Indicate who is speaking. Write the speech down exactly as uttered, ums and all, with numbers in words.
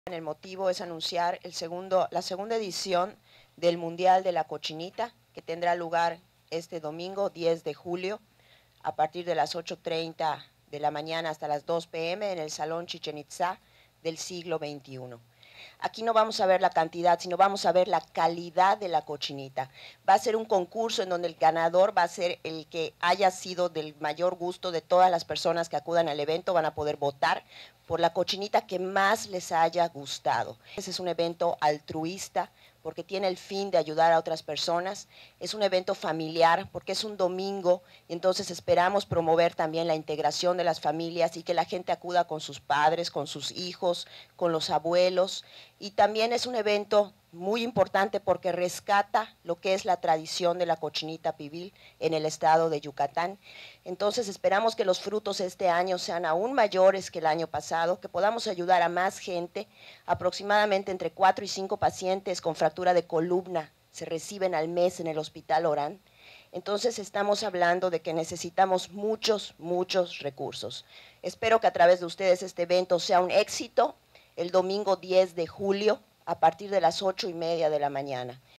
Speaker 1: El motivo es anunciar el segundo, la segunda edición del Mundial de la Cochinita, que tendrá lugar este domingo diez de julio a partir de las ocho treinta de la mañana hasta las dos pe eme en el Salón Chichén Itzá del siglo veintiuno. Aquí no vamos a ver la cantidad, sino vamos a ver la calidad de la cochinita. Va a ser un concurso en donde el ganador va a ser el que haya sido del mayor gusto de todas las personas que acudan al evento. Van a poder votar por la cochinita que más les haya gustado. Ese es un evento altruista porque tiene el fin de ayudar a otras personas. Es un evento familiar porque es un domingo y entonces esperamos promover también la integración de las familias y que la gente acuda con sus padres, con sus hijos, con los abuelos. Y también es un evento muy importante porque rescata lo que es la tradición de la cochinita pibil en el estado de Yucatán. Entonces esperamos que los frutos este año sean aún mayores que el año pasado, que podamos ayudar a más gente. Aproximadamente entre cuatro y cinco pacientes con fractura de columna se reciben al mes en el Hospital Orán. Entonces estamos hablando de que necesitamos muchos, muchos recursos. Espero que a través de ustedes este evento sea un éxito el domingo diez de julio a partir de las ocho y media de la mañana.